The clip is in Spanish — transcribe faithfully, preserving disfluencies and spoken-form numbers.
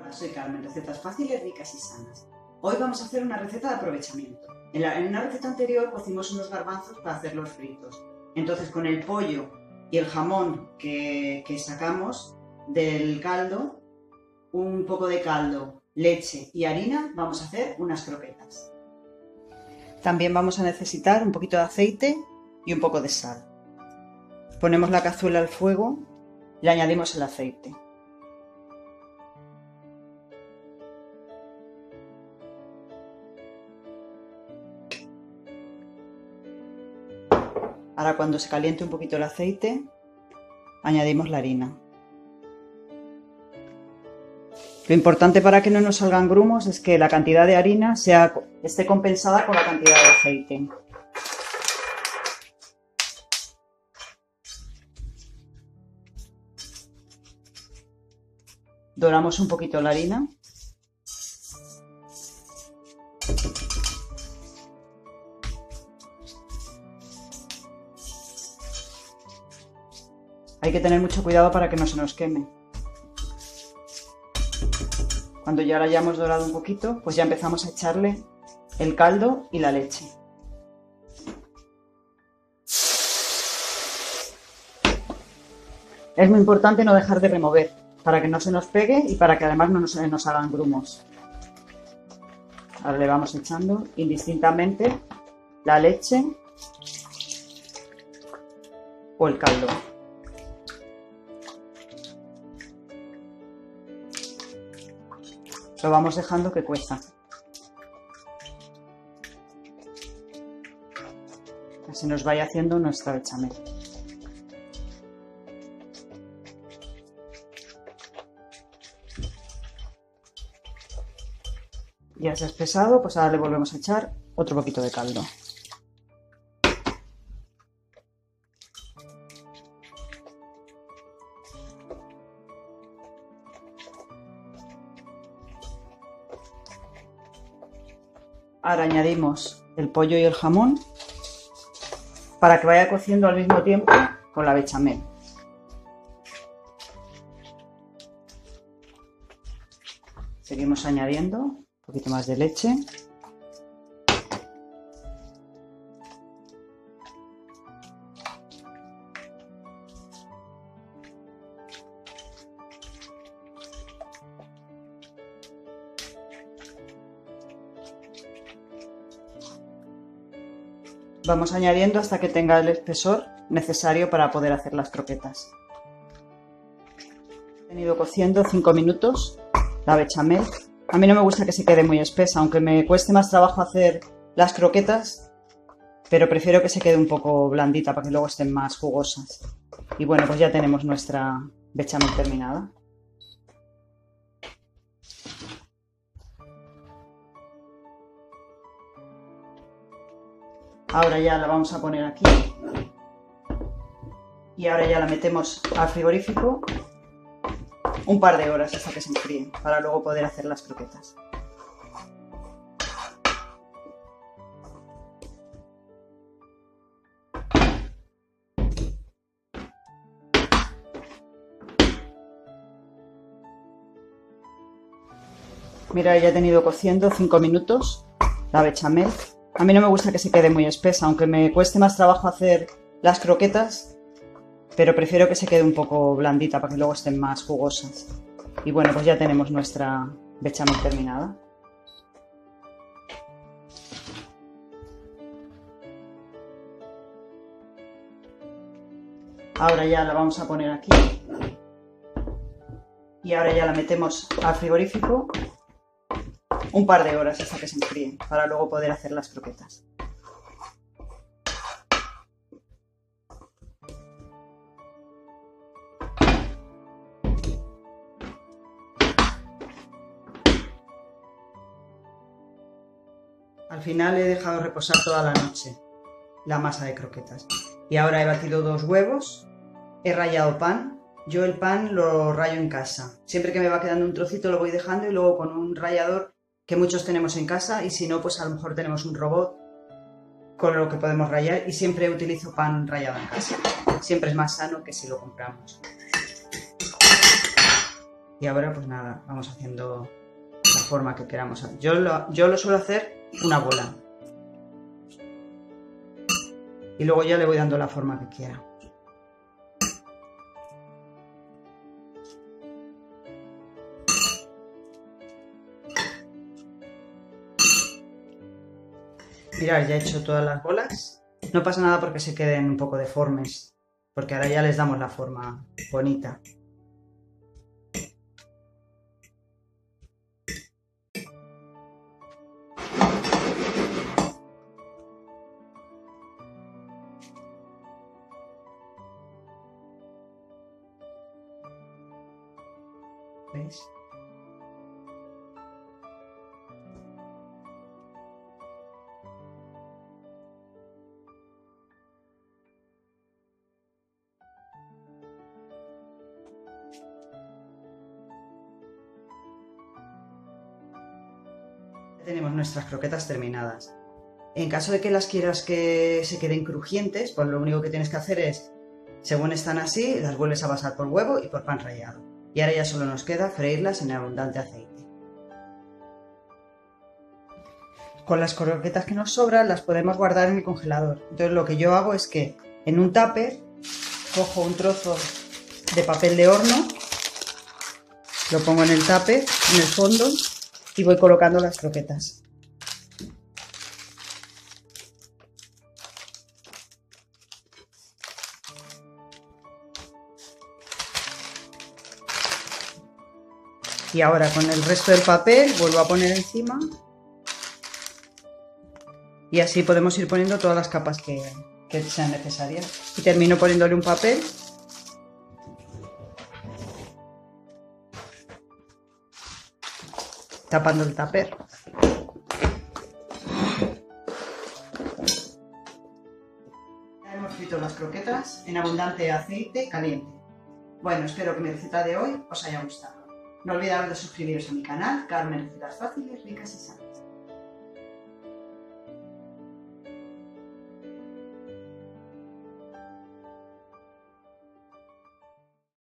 Hola, soy Carmen, recetas fáciles, ricas y sanas. Hoy vamos a hacer una receta de aprovechamiento. En, la, en una receta anterior cocimos unos garbanzos para hacerlos fritos. Entonces, con el pollo y el jamón que, que sacamos del caldo, un poco de caldo, leche y harina, vamos a hacer unas croquetas. También vamos a necesitar un poquito de aceite y un poco de sal. Ponemos la cazuela al fuego y le añadimos el aceite. Ahora, cuando se caliente un poquito el aceite, añadimos la harina. Lo importante para que no nos salgan grumos es que la cantidad de harina sea, esté compensada con la cantidad de aceite. Doramos un poquito la harina. Hay que tener mucho cuidado para que no se nos queme. Cuando ya la hayamos dorado un poquito, pues ya empezamos a echarle el caldo y la leche. Es muy importante no dejar de remover, para que no se nos pegue y para que además no nos, nos hagan grumos. Ahora le vamos echando indistintamente la leche o el caldo. Lo vamos dejando que cueza. Que se nos vaya haciendo nuestra bechamel. Ya se ha espesado, pues ahora le volvemos a echar otro poquito de caldo. Ahora añadimos el pollo y el jamón para que vaya cociendo al mismo tiempo con la bechamel. Seguimos añadiendo un poquito más de leche. Vamos añadiendo hasta que tenga el espesor necesario para poder hacer las croquetas. He tenido cociendo cinco minutos la bechamel. A mí no me gusta que se quede muy espesa, aunque me cueste más trabajo hacer las croquetas, pero prefiero que se quede un poco blandita para que luego estén más jugosas. Y bueno, pues ya tenemos nuestra bechamel terminada. Ahora ya la vamos a poner aquí y ahora ya la metemos al frigorífico un par de horas hasta que se enfríe para luego poder hacer las croquetas. Mira, ya he tenido cociendo cinco minutos la bechamel. A mí no me gusta que se quede muy espesa, aunque me cueste más trabajo hacer las croquetas, pero prefiero que se quede un poco blandita para que luego estén más jugosas. Y bueno, pues ya tenemos nuestra bechamel terminada. Ahora ya la vamos a poner aquí y ahora ya la metemos al frigorífico un par de horas hasta que se enfríe para luego poder hacer las croquetas. Al final he dejado reposar toda la noche la masa de croquetas y ahora he batido dos huevos, he rallado pan. Yo el pan lo rayo en casa, siempre que me va quedando un trocito lo voy dejando y luego con un rallador que muchos tenemos en casa, y si no, pues a lo mejor tenemos un robot con lo que podemos rallar, y siempre utilizo pan rallado en casa. Siempre es más sano que si lo compramos. Y ahora pues nada, vamos haciendo la forma que queramos. Yo lo, yo lo suelo hacer una bola. Y luego ya le voy dando la forma que quiera. Mirad, ya he hecho todas las bolas. No pasa nada porque se queden un poco deformes, porque ahora ya les damos la forma bonita. ¿Veis? Tenemos nuestras croquetas terminadas. En caso de que las quieras que se queden crujientes, pues lo único que tienes que hacer es, según están así, las vuelves a pasar por huevo y por pan rallado. Y ahora ya solo nos queda freírlas en abundante aceite. Con las croquetas que nos sobran las podemos guardar en el congelador. Entonces lo que yo hago es que en un tupper cojo un trozo de papel de horno, lo pongo en el tupper, en el fondo, y voy colocando las croquetas. Y ahora con el resto del papel vuelvo a poner encima. Y así podemos ir poniendo todas las capas que, que sean necesarias. Y termino poniéndole un papel. Tapando el tupper. Ya hemos frito las croquetas en abundante aceite caliente. Bueno, espero que mi receta de hoy os haya gustado. No olvidaros de suscribiros a mi canal, Carmen Recetas Fáciles, Ricas y Sanas.